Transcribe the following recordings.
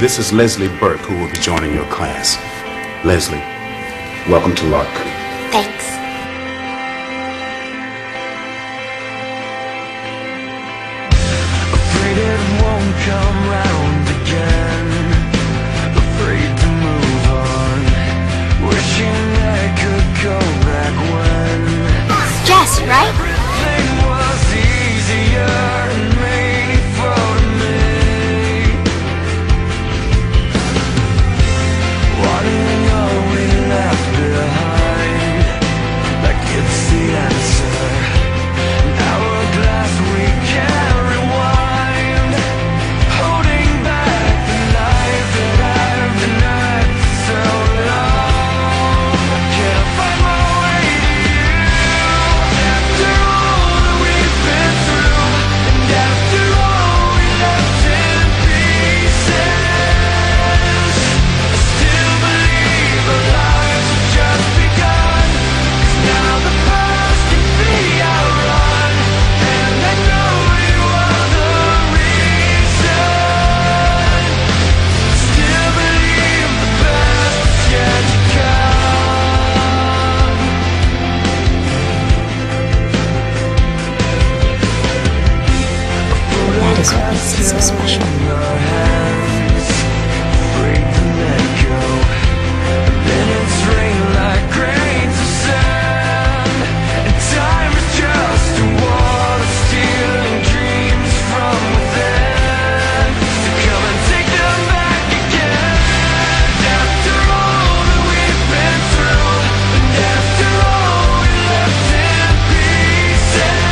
This is Leslie Burke, who will be joining your class. Leslie, welcome to Lark. Thanks. Afraid it won't come round again. Afraid to move on. Wishing I could go back when. Jess, right? Everything was easier and made for me. Wanting all we left behind, like it's the answer. An hourglass we can't rewind, holding back the life that I've denied for so long. Can I find my way to you? After all that we've been through, and after all we left in pieces, I still believe our lives have just begun. 'Cause now the past can be outrun, and I know you are the reason. Still believe the best is yet to come. That is what makes it so special. In our hands, afraid to let go. Minutes rain like grains of sand, and time is just a wall of steel and dreams from within. So come and take them back again. After all that we've been through, and after all we left in pieces,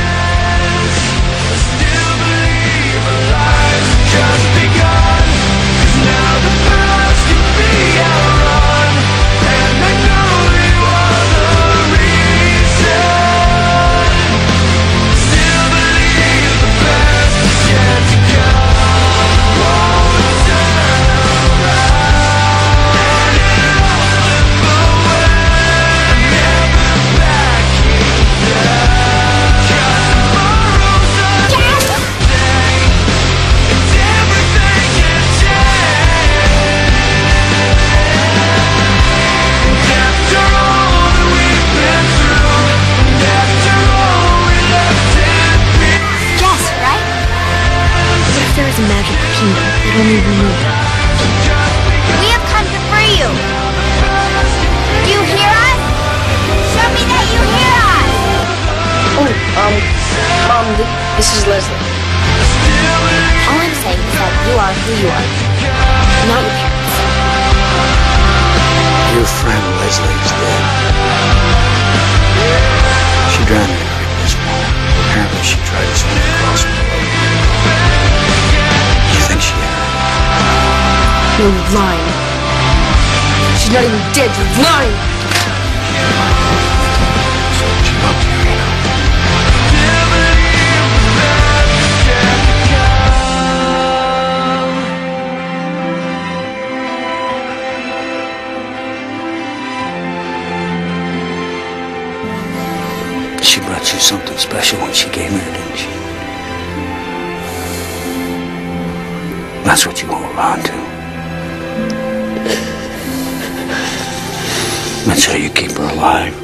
I still believe our lives have just begun. 'Cause now the past can be outrun, and I know you are the reason. Still believe the best is yet to come. Won't turn around, and it'll slip away. I'm never backing down. 'Cause tomorrow's a different day, and everything can change. And after all that we've been through, and after all we left in peace, Jess, right? What if there is a magical kingdom that only we knew? We have come to free you. Do you hear us? Show me that you hear us. Mom, this is Leslie. All I'm saying is that you are who you are, not your parents. Your friend Leslie is dead. She drowned in a creek this morning. Apparently she tried to swim across the road. You think she had her? No, you're lying. She's not even dead, you're lying! So she loved you, you know. still believe the best is yet to come. She brought you something special when she came here, didn't she? That's what you hold on to. That's how you keep her alive.